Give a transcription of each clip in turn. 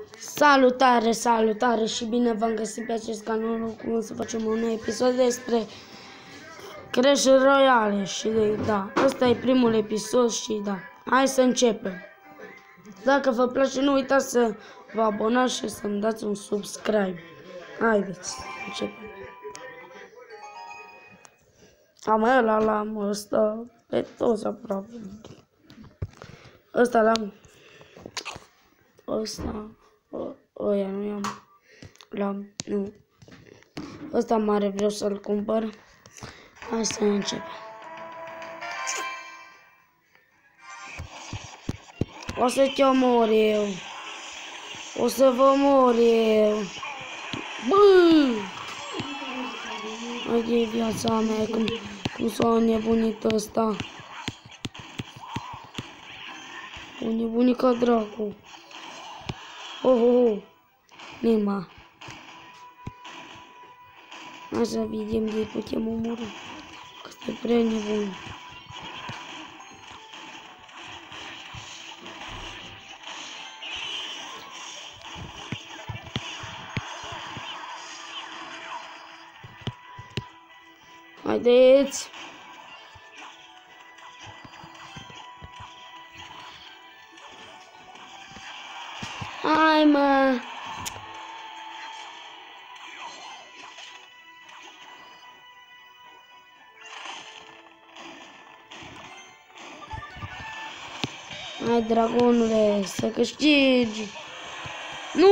Salutare, salutare și bine v-am găsit pe acest canal cum să facem un nou episod despre Clash Royale și da, ăsta e primul episod și da, hai să începem. Dacă vă place, nu uitați să vă abonați și să-mi dați un subscribe. Haideți să începem. Am ăla l-am, ăsta, pe toți aproape. Ăsta l-am, ăsta, ăia nu i-am, l-am, nu. Ăsta mare vreau să-l cumpăr. Hai să începem. O să te omor eu. O să vă mor eu. Bă! Hai de viața mea, cum s-a înnebunit ăsta. O nebunit ca dracu. Oh. Nima. Hai să vedem de putem omorâ. Că este prea nebun. Haideți! Hai, mă! Hai, dragonule, să câștigi! Nu!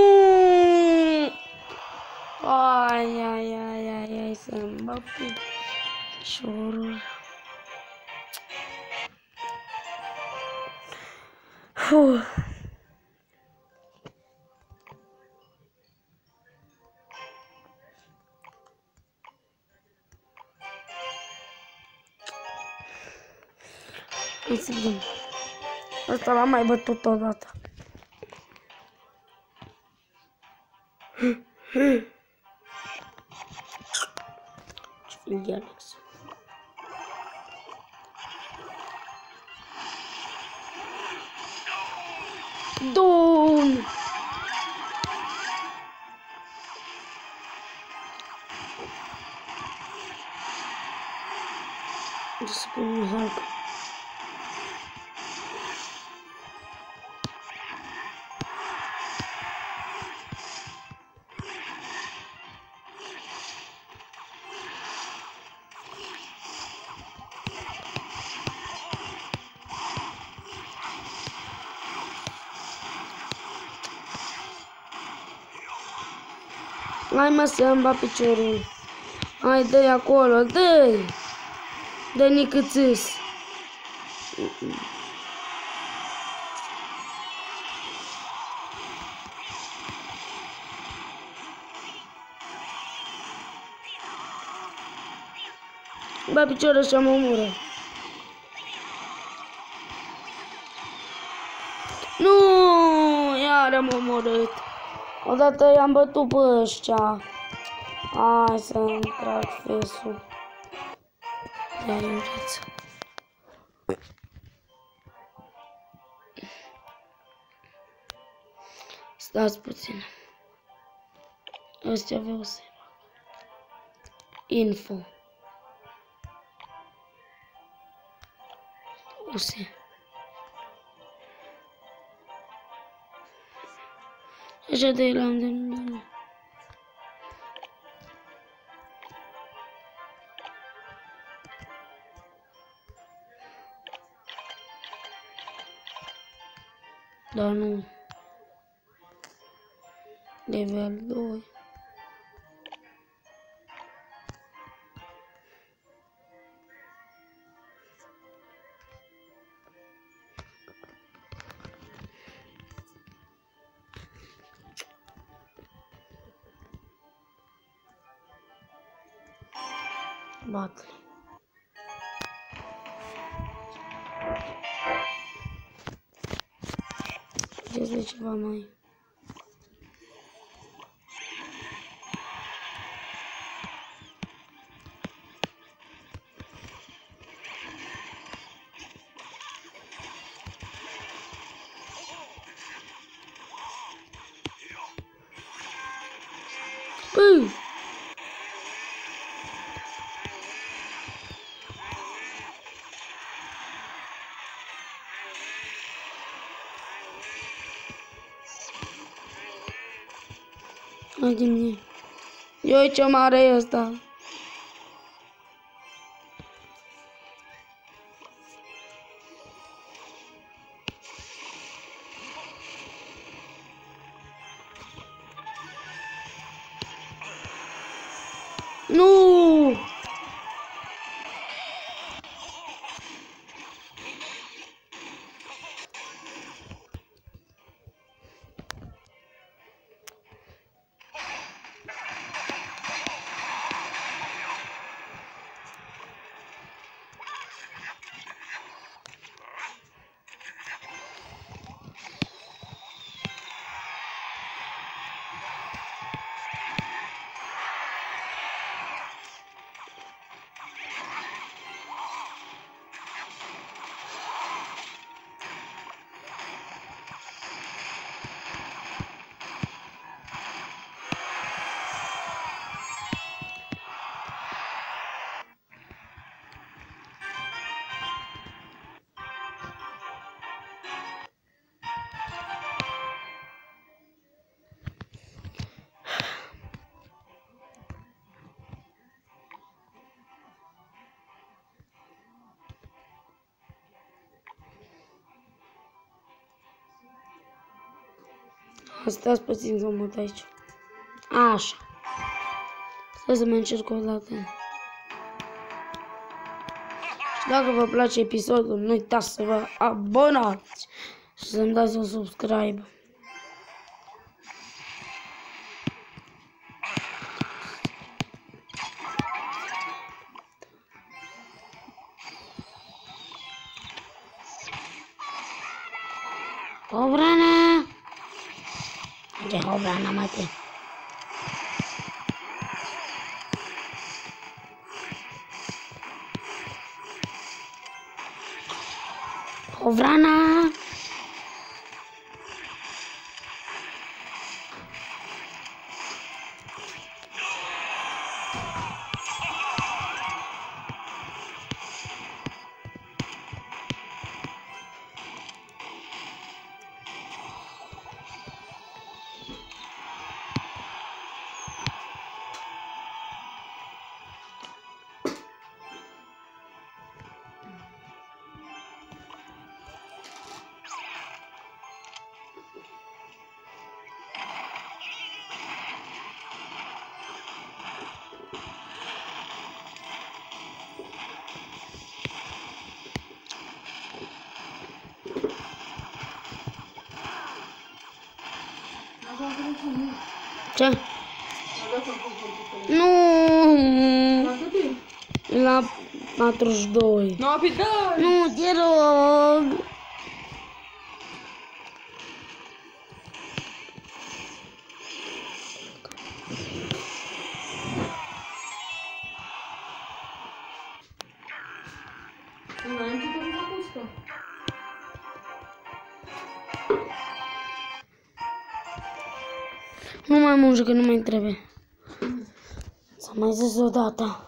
Ai, să-mi bag piciorul. Hai să vedem. Asta l-am mai bătut odată. Ce fiind de Alex. Dun! De să punem Hulk. Hai, mă, să-mi bag piciorul. Hai, dă-i acolo, dă-i! Dă-i nicățâs. Bă, piciorul și-am omoră. Nu, iar am omorât. Odată i-am bătut pe ăștia. Hai să-mi trag fesul. Ia iureță. Stați puțin. Ăstea vreau să info. Use. Așa de l-am de nu. Dar nu. Level 2. Battle. Vedeți ceva mai. Păi! Hai de mine. Eu ce mare e ăsta. Nu! Stați puțin să mă uit aici. Așa. Stai să mai încerc o dată. Și dacă vă place episodul, nu uitați să vă abonați și să-mi dați un subscribe. Hovrana! Ce Hovrana, mate? Hovrana! Ce? Nu! La 42. No, pe da! Nu, te rog! Înainte te am făcut. Nu mai mânjă, că nu mai trebuie. S-a mai zis odată.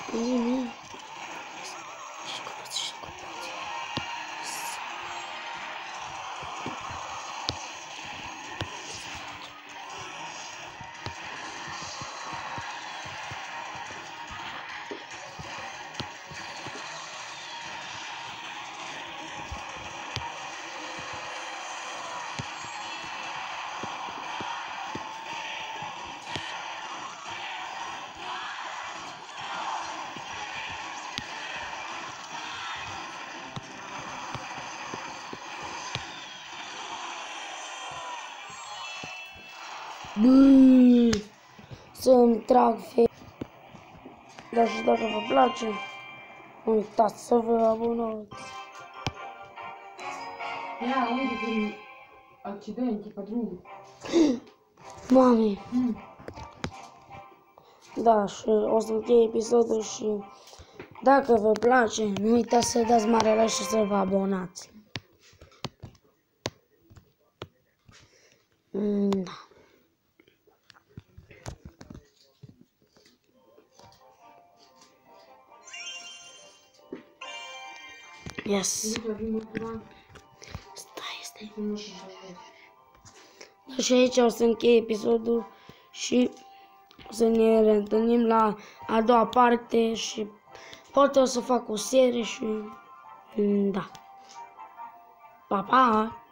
Bine. Să-mi trag dar și dacă vă place, nu uitați să vă abonați. Ia, uite cum accidente pe drum. Mami. Da, și o să închei episodul și dacă vă place, nu uitați să dați mare like și să vă abonați. Da. Yes. Stai. Și aici o să închei episodul și o să ne reîntâlnim la a doua parte și poate o să fac o serie și da. Pa, pa!